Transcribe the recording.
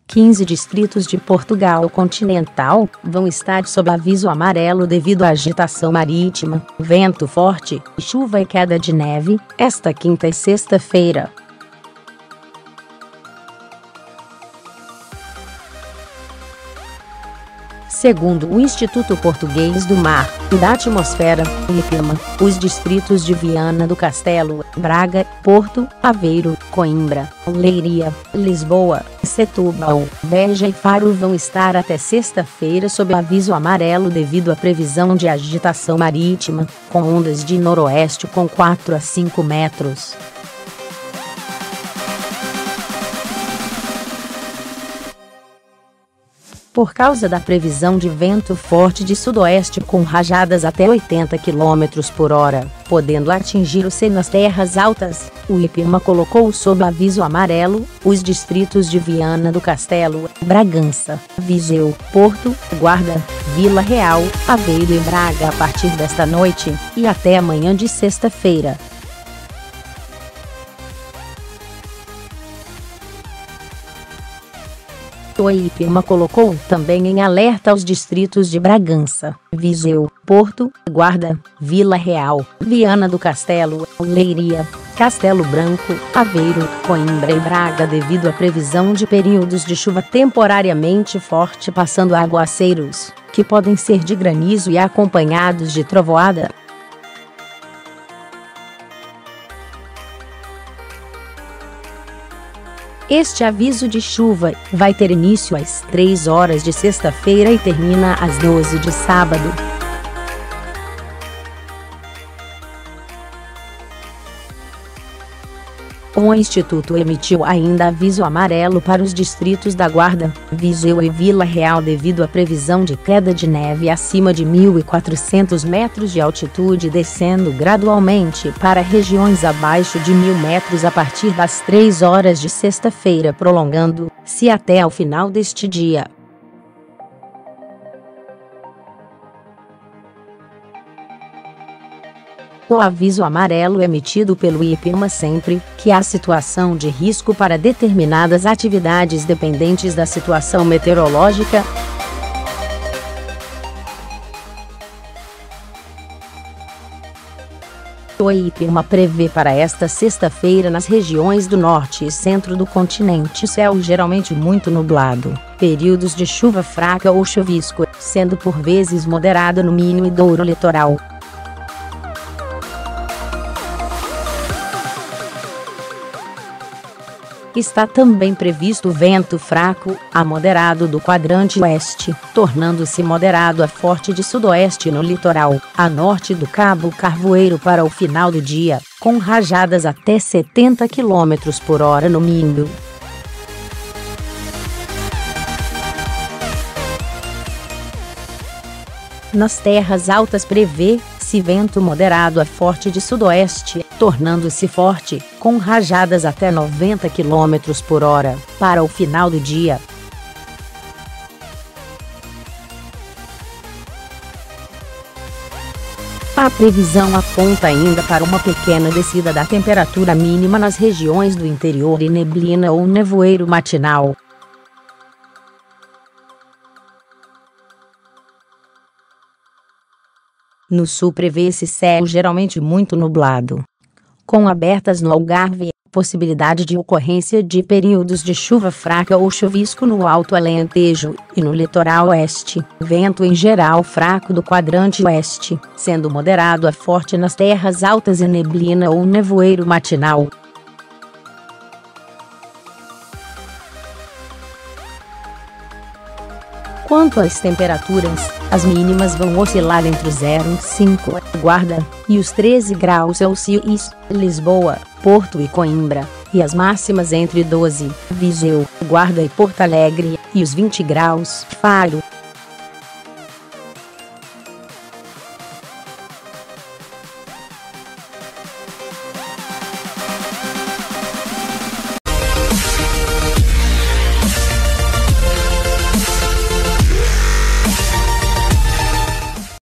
15 distritos de Portugal continental vão estar sob aviso amarelo devido à agitação marítima, vento forte, chuva e queda de neve, esta quinta e sexta-feira. Segundo o Instituto Português do Mar e da Atmosfera, IPMA, os distritos de Viana do Castelo, Braga, Porto, Aveiro, Coimbra, Leiria, Lisboa, Setúbal, Beja e Faro vão estar até sexta-feira sob aviso amarelo devido à previsão de agitação marítima, com ondas de noroeste com 4 a 5 metros. Por causa da previsão de vento forte de sudoeste com rajadas até 80 km por hora, podendo atingir o C nas terras altas, o IPMA colocou sob aviso amarelo os distritos de Viana do Castelo, Bragança, Viseu, Porto, Guarda, Vila Real, Aveiro e Braga a partir desta noite e até amanhã de sexta-feira. O IPMA colocou também em alerta os distritos de Bragança, Viseu, Porto, Guarda, Vila Real, Viana do Castelo, Leiria, Castelo Branco, Aveiro, Coimbra e Braga devido à previsão de períodos de chuva temporariamente forte passando a aguaceiros, que podem ser de granizo e acompanhados de trovoada. Este aviso de chuva vai ter início às 3 horas de sexta-feira e termina às 12 de sábado. O Instituto emitiu ainda aviso amarelo para os distritos da Guarda, Viseu e Vila Real devido à previsão de queda de neve acima de 1.400 metros de altitude descendo gradualmente para regiões abaixo de 1.000 metros a partir das 3 horas de sexta-feira, prolongando-se até ao final deste dia. O aviso amarelo emitido pelo IPMA sempre que há situação de risco para determinadas atividades dependentes da situação meteorológica. O IPMA prevê para esta sexta-feira nas regiões do norte e centro do continente céu geralmente muito nublado, períodos de chuva fraca ou chuvisco, sendo por vezes moderada no Minho e Douro litoral. Está também previsto vento fraco a moderado do quadrante oeste, tornando-se moderado a forte de sudoeste no litoral, a norte do Cabo Carvoeiro para o final do dia, com rajadas até 70 km por hora no Minho. Nas terras altas prevê-se vento moderado a forte de sudoeste, tornando-se forte, com rajadas até 90 km por hora, para o final do dia. A previsão aponta ainda para uma pequena descida da temperatura mínima nas regiões do interior e neblina ou nevoeiro matinal. No sul prevê-se céu geralmente muito nublado, com abertas no Algarve, possibilidade de ocorrência de períodos de chuva fraca ou chuvisco no Alto Alentejo e no litoral oeste, vento em geral fraco do quadrante oeste, sendo moderado a forte nas terras altas e neblina ou nevoeiro matinal. Quanto às temperaturas, as mínimas vão oscilar entre 0 e 5, Guarda, e os 13 graus Celsius, Lisboa, Porto e Coimbra, e as máximas entre 12, Viseu, Guarda e Porto Alegre, e os 20 graus, Faro.